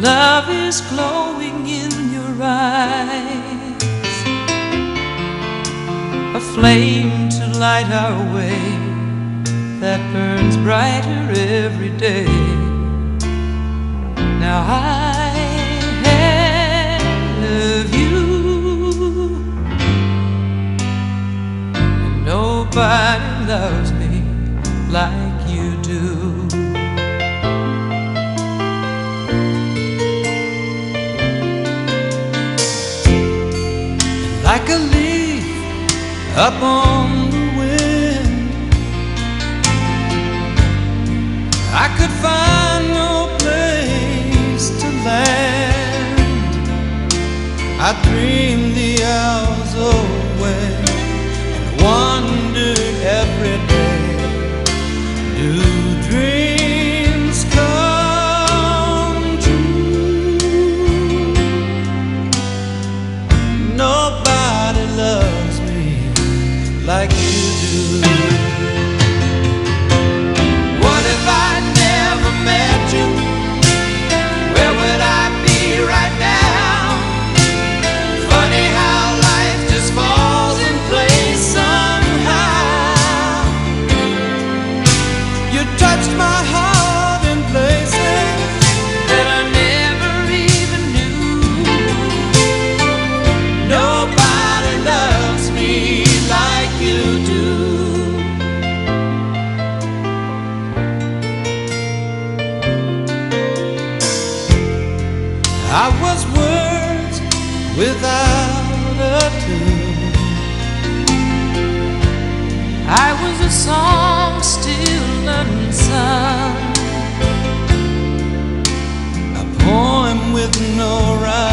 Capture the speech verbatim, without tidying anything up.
Love is glowing in your eyes, a flame to light our way that burns brighter every day. Now I have you, and nobody loves me like you do. Like a leaf up on the wind, I could find no place to land. I dreamed the hours away and wondered every day, do dreams come true? Nobody loves me like you do. What if I never met you? Where would I be right now? Funny how life just falls in place somehow. You touched my heart in places that I never even knew. Nobody loves me like you do. I was words without a tune. I was a song still unsung, a poem with no rhyme.